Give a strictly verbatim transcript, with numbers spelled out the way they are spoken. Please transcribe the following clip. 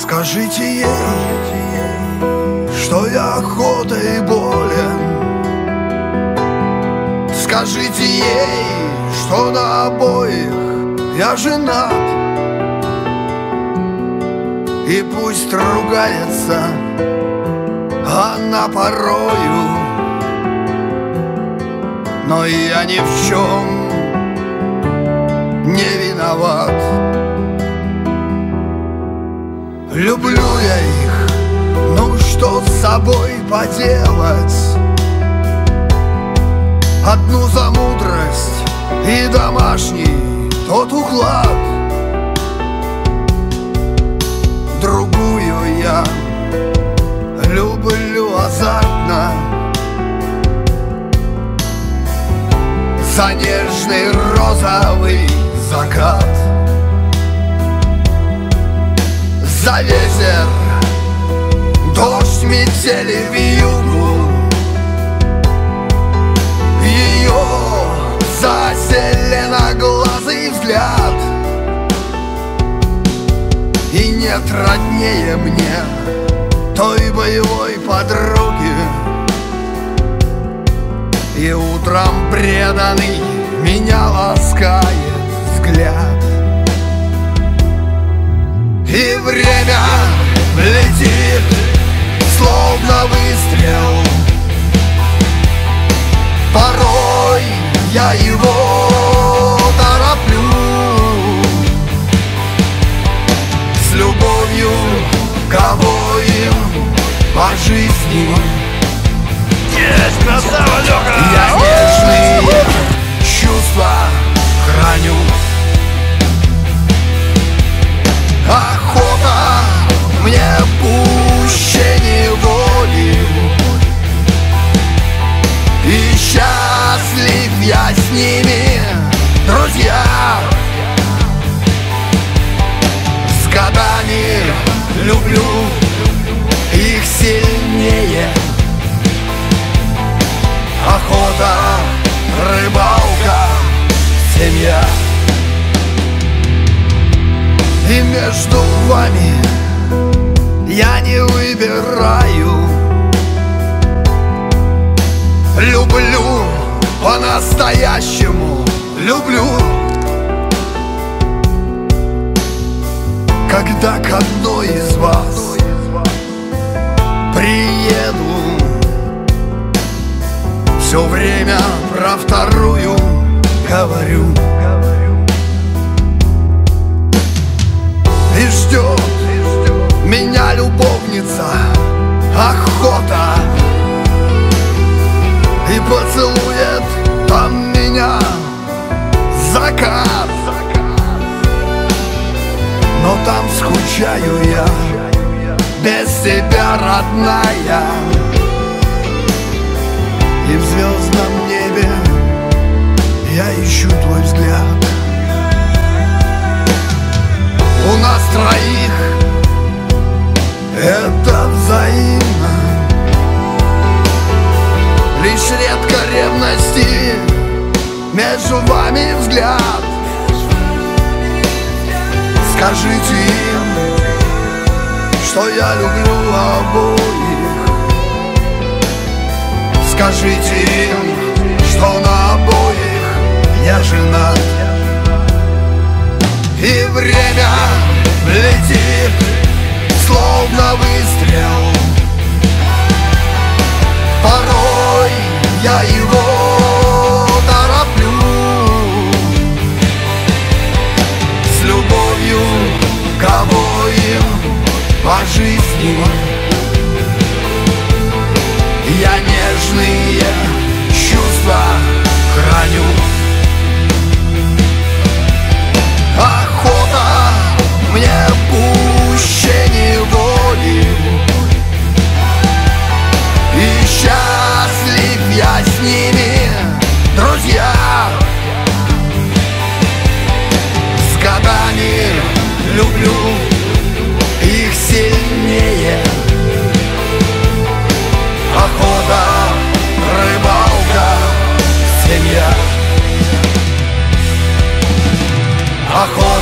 Скажите ей, что я охотой болен. Скажите ей, что на обоих я женат. И пусть ругается она порою, но я ни в чем не виноват. Люблю я их, ну что с собой поделать? Одну за мудрость и домашний тот уклад, другую я люблю азартно, за нежный розовый закат, за ветер, дождь, метели, вьюгу, ее за зеленоглазый взгляд. И нет роднее мне той боевой подруги, и утром преданный меня ласкает взгляд. И время летит, словно выстрел. Порой я его тороплю, с любовью к обоим по жизни. Есть, красава, Лёха! Я нежные чувства храню. Охота мне пуще неволи, и счастлив я с ними, друзья. С годами люблю их сильнее. Охота, рыбалка, семья. И между вами я не выбираю. Люблю по-настоящему, люблю. Когда к одной из вас приеду, все время про вторую говорю. И ждет меня любовница, охота, и поцелует там меня закат. Но там скучаю я, без тебя, родная. И в звездном небе я ищу твой взгляд. У нас троих это взаимно. Лишь редко ревности между вами взгляд. Скажите им, что я люблю обоих. Скажите им, что на обоих я женат. И время летит, словно выстрел. Порой я его тороплю, с любовью к обоим по жизни. Я нежные чувства храню. Охота мне пуще неволи, и счастлив я с ними, друзья. С годами люблю их сильнее. Охота, рыбалка, семья. Охота.